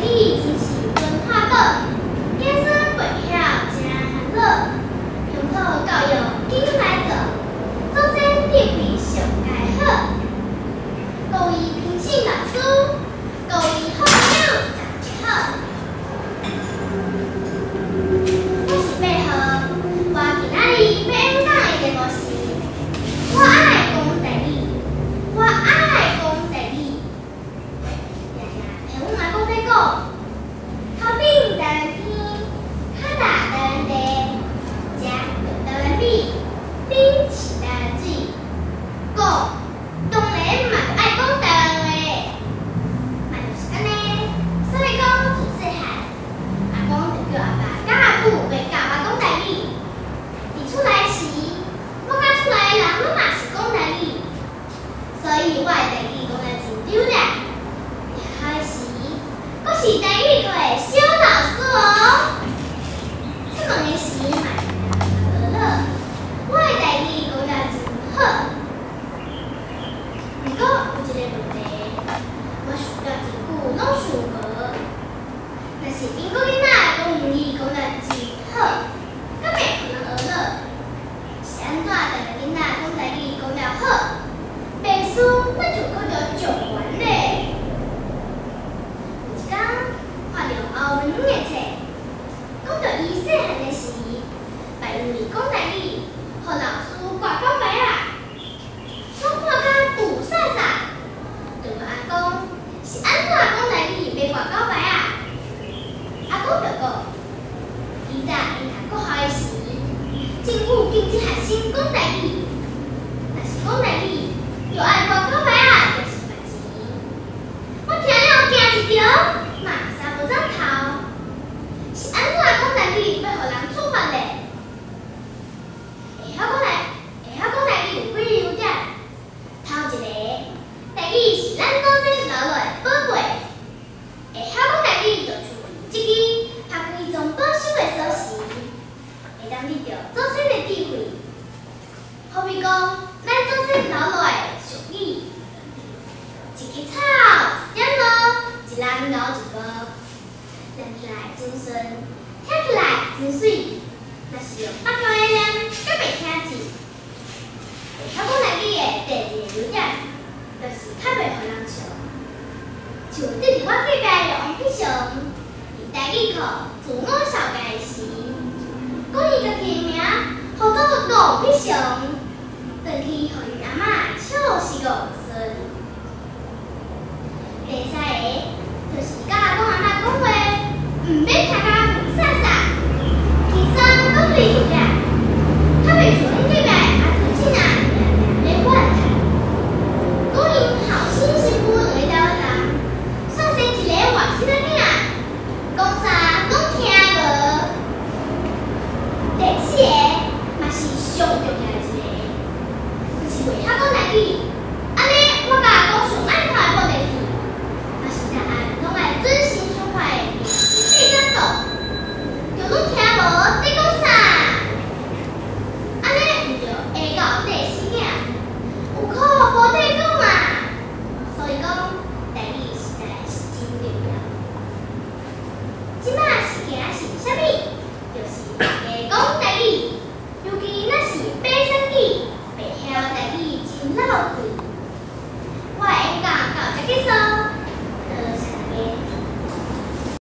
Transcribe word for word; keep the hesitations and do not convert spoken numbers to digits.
语真是文化宝，天生袂晓真欢乐。乡土教育紧来做，祖先智慧上该好。各位评审老师，各位好朋友，大家好。我是贝和，我今仔日要演讲的题目是：我爱讲台语，我爱讲台语。呀呀，下阮阿公在讲，头顶台湾天，脚踏台湾地，食着台湾米，饮是台湾水。讲当然嘛爱讲台湾话，嘛就是安尼。所以讲自细汉，阿公就叫阿爸甲阿母袂教我讲台语。伫厝内时，我甲厝内人拢嘛是讲台语，所以我的台语讲得真溜咧。开始，我是台语课的小老师哦。出门的时嘛是学了，我的台语讲得真好。不过有一个问题，我想了真久拢想无，若是英国囡仔讲英语讲得真好，敢会互人学了？是安怎逐个囡仔讲台语讲了好，背书咱就搁着上悬咧？有一天看到后文的册，讲到伊细汉的时，捌因为讲台语，互老师挂奖牌啊。我看甲不煞煞，就问阿公是安怎讲台语袂挂奖牌啊？阿公就讲，以前因读国校的时，政府禁止学生讲台语，若是讲台语，就爱挂奖牌啊，就是罚钱。我听了惊一跳，嘛三不长头，是安怎讲台语要互人处罚咧？会晓讲台，会晓讲台语有几个优点？头一个，台语是咱祖先留落的宝贝，会晓讲台语就像这支拍开藏保守的锁匙，会当得到祖先的智慧。好比讲，咱祖先留落的俗语，一枝草，一点露，一人熬一锅，念起来真顺，听起来真水。若是用北京的念，敢袂听字。会晓讲台语的第二个优点，就是较袂互人笑。像对伫我隔壁的王必胜，伫台语课自我绍介时，讲伊家己的名，号做王必胜，转去互因阿嬷笑死五孙。第三个，